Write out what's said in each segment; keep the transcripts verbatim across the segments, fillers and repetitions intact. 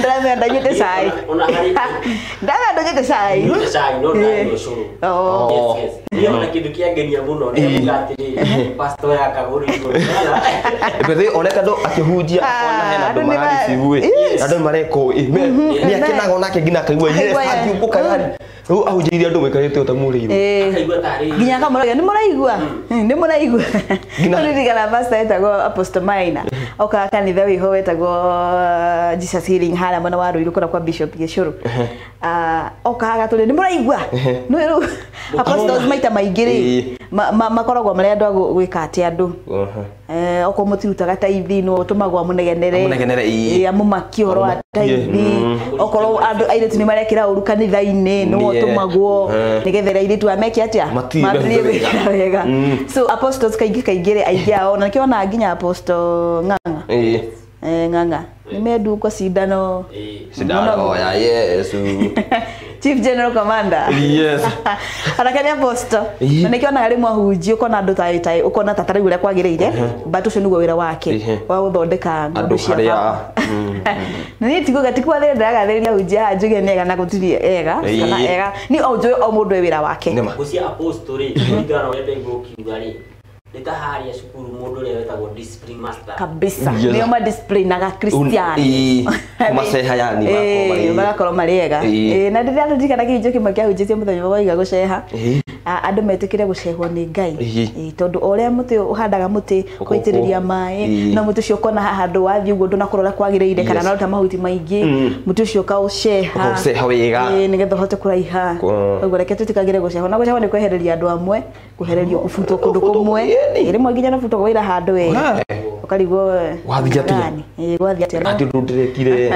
ndĩramenya ndanyuĩte cai ona harĩ ndaga ndanyuĩte cai ndanyuĩte cai no ndanyua cũrũ oh yes yes niĩ ona kĩndũ kĩangenia mũno nĩ kuuga atĩrĩrĩ pastor ya Kagũrũ igũrũ Bethe oneka ndo akihujia ona hena ndo mararicibu andũ mareko ni akinaga onake ngina akaigua yes akiumbuka yani u ahunjĩirie andũ maikarĩte ũtamũrĩirwo akaigua tarĩ nginya kamũraigua nĩ mũraigua nĩ mũraigua ndirikana pastor etagwo Apostle Maina oka kanitha wĩho wetagwo Jesus Healing harĩa mwena wa Rũirũ kũrĩa kwa Bishop Gĩcũrũ oka agatũrĩa nĩ mũraigua nĩ rĩu apostles maita maingĩ rĩ makoragwo marĩ andũ a gwĩka atĩ andũ eh oko mũtirutaga taithi no ũtũmagwo mũnegenere ĩ amũmaki ũhoro wa taithi okorwo andũ airĩtu nĩ marekĩra ũru kanitha-inĩ no ũtũmagwo nĩgetha airĩtu ameke atĩa mathiĩ wĩra wega so apostles kaingĩ kaingĩ rĩ aingĩ ao na nĩkĩona nginya Apostle Ng'ang'a eh Ng'ang'a nimeduko sindano sindano ya Yesu Chief General Commander yes arakani Apostle na nikiona ari mwahunji ukona andu tai tai ukona tatari ure kwagirire but ucio niguo wira wake wa guthondeka ngundu cia na ni tigo gatikwa thire ndaga thire hunji ha njuge nega na gutiri ega kana ega ni onjo o mundu wira wake gucia Apostle ri ndigana wenda igokiuga ri nitaharia cukuru mundu ria wetagwo discipline master kabisa nio ma discipline na Christian maceha yani bako mari bako mari ega eh na ndithia ndikana kinjo kimwe kia hunjitie muthenya wa iga guceha andu metikire gucehwo ni Ngai eh tondu oria muti uhandaga muti kuitiriria mai na muti ucio kona handu wathi uguo ndu na kurora kwagireire kana na ruta mahuti maingi muti ucio ka uceha uceha wega eh nigetha hote kuraiha uguo reke tutikagire gucehwo na gucehwo ni kwehereria andu amwe kuhererio kufuto kundu kumwe rimwe nginya na futo wira handu we ukarigwo wathia atia eh wathia atia ati ndundirekire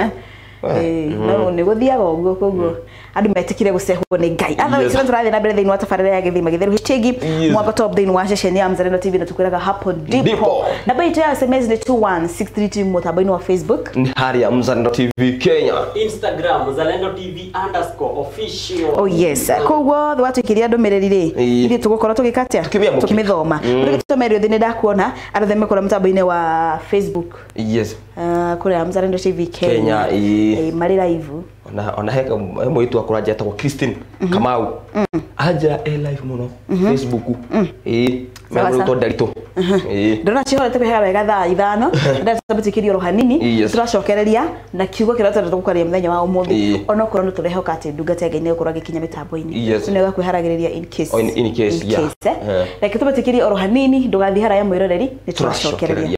eh no ni guthiaga uguo koguo andu metikire gucehwo ni Ngai otherwise turathi na mbere thiini wa tabarĩra ya gĩthima gĩtheru hashtag mwako top thiini wa ceceni ya Mzalendo T V na tukwiraga hapo ndipo na bei ya S M S ni two one six three two mutabaini wa Facebook ni haria Mzalendo T V Kenya Instagram Mzalendo T V underscore official oh yes koguo thwatu ikiria ndumiriri ri ithii tugukorwo tugikatia tukimithoma uri tumerio thini ndakuona aratheme kora mutabaini wa Facebook yes kura Mzalendo T V Kenya eh mari live ona ona heka mwitu akora jeta kwa Christine Kamau aja e live muno Facebook eh mero to darito eh ndona chihora te kwehera wega thaa ithano nda tabutikirio ro hanini turacokereria na kiugo kirata tukukaria mthenya wa umuthi ona korwo no turehoka ati ndungate Ngai ne ukorwo gikinya mitambo-ini nega kweharagiriria in case in case yeah like tubutikirio ro hanini ndugathi hara ya mwiroreri ni turacokereria